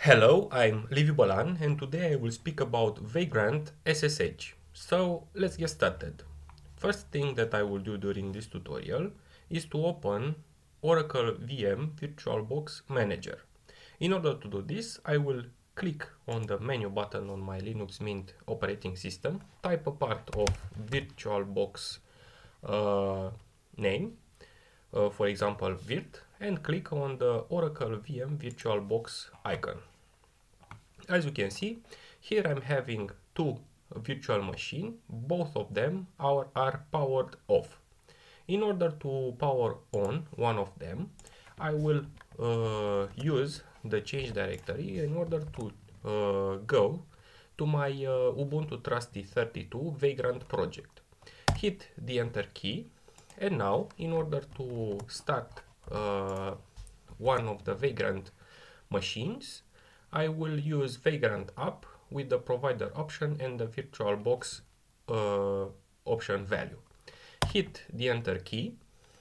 Hello, I'm Liviu Bălan and today I will speak about Vagrant SSH. So let's get started. First thing that I will do during this tutorial is to open Oracle VM VirtualBox Manager. In order to do this, I will click on the menu button on my Linux Mint operating system, type a part of VirtualBox name, for example virt, and click on the Oracle VM VirtualBox icon. As you can see, here I'm having two virtual machines, both of them are powered off. In order to power on one of them, I will use the change directory in order to go to my Ubuntu Trusty 32 Vagrant project. Hit the enter key, and now in order to start one of the Vagrant machines, I will use Vagrant app with the provider option and the VirtualBox option value. Hit the enter key.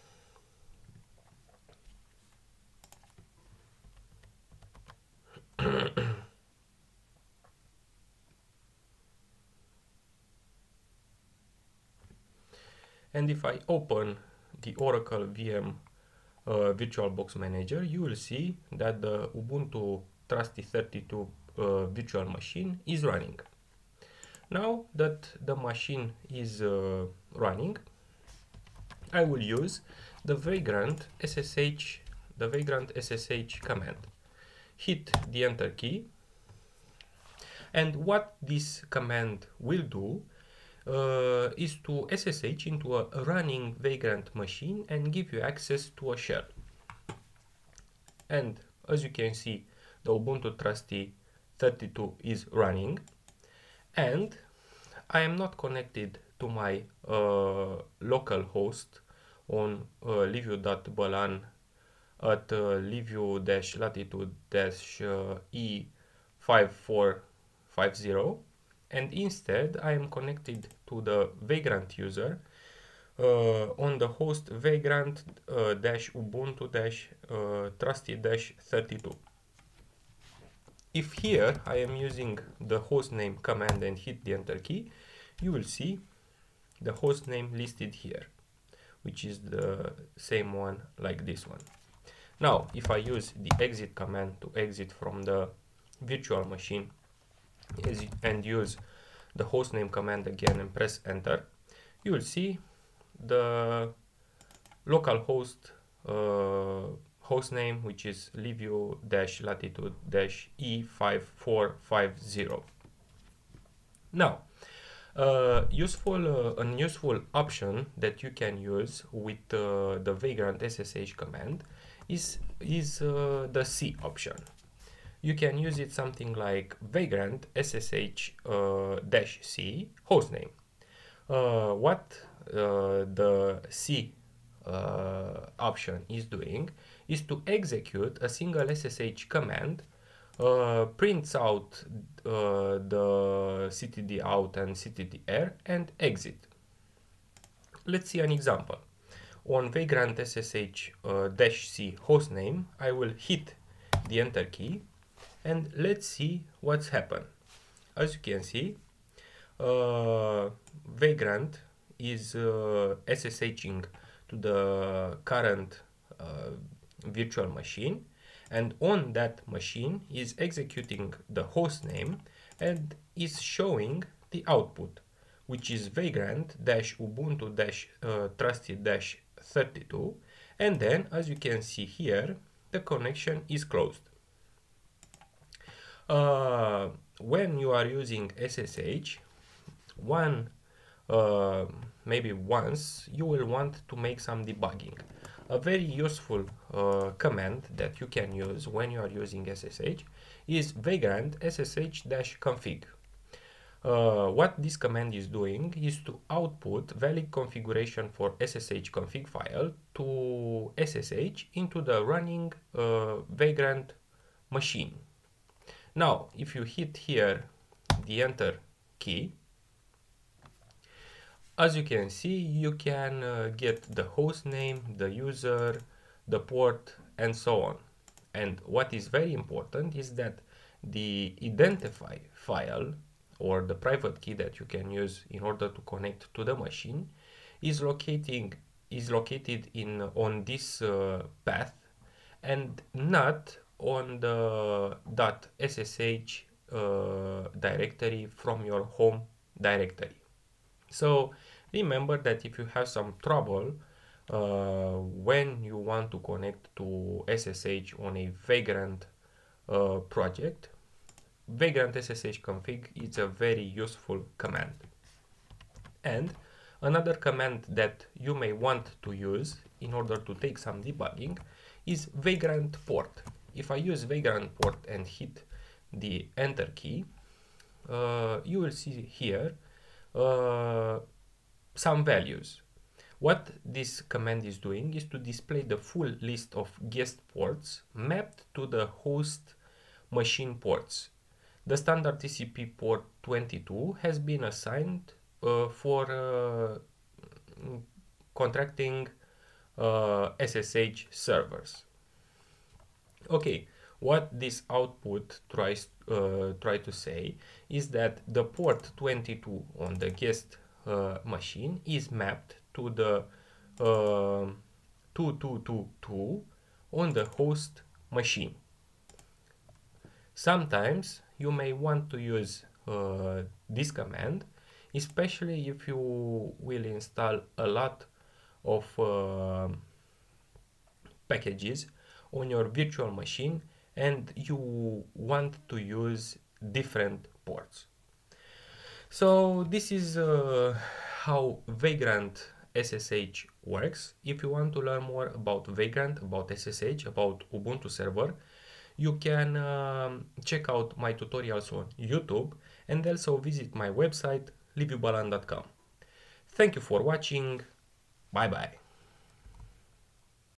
And if I open the Oracle VM VirtualBox Manager, you will see that the Ubuntu Trusty 32 virtual machine is running. Now that the machine is running, I will use the Vagrant SSH command. Hit the enter key, and what this command will do is to SSH into a running Vagrant machine and give you access to a shell. And as you can see, the Ubuntu Trusty 32 is running, and I am not connected to my local host on liviu.bălan at liviu-latitude-e5450, and instead I am connected to the Vagrant user on the host Vagrant-Ubuntu-Trusty-32. If here I am using the hostname command and hit the enter key, you will see the hostname listed here, which is the same one like this one. Now, if I use the exit command to exit from the virtual machine and use the hostname command again and press enter, you will see the localhost hostname, which is liviu-latitude-e5450. Now, a useful option that you can use with the Vagrant SSH command is the C option. You can use it something like Vagrant SSH -C hostname. What the C option is doing is to execute a single SSH command, prints out the ctd out and ctdr and exit. Let's see an example. On Vagrant SSH -C hostname, I will hit the enter key, and let's see what's happened. As you can see, Vagrant is SSHing to the current virtual machine, and on that machine is executing the host name and is showing the output, which is Vagrant-Ubuntu-Trusty-32, and then, as you can see here, the connection is closed. When you are using SSH, maybe once you will want to make some debugging. A very useful command that you can use when you are using SSH is Vagrant SSH-config. What this command is doing is to output valid configuration for SSH config file to SSH into the running Vagrant machine. Now, if you hit here the enter key, as you can see, you can get the host name, the user, the port, and so on. And what is very important is that the identify file or the private key that you can use in order to connect to the machine is located in on this path and not on the .ssh directory from your home directory. So remember that if you have some trouble when you want to connect to SSH on a Vagrant project, Vagrant SSH config is a very useful command. And another command that you may want to use in order to take some debugging is Vagrant port. If I use Vagrant port and hit the enter key, you will see here some values. What this command is doing is to display the full list of guest ports mapped to the host machine ports. The standard TCP port 22 has been assigned for contracting SSH servers. Okay, what this output try to say is that the port 22 on the guest machine is mapped to the 2222 on the host machine. Sometimes you may want to use this command, especially if you will install a lot of packages on your virtual machine and you want to use different ports. So this is how Vagrant SSH works. If you want to learn more about Vagrant, about SSH, about Ubuntu server, you can check out my tutorials on YouTube and also visit my website liviubalan.com. Thank you for watching. Bye bye.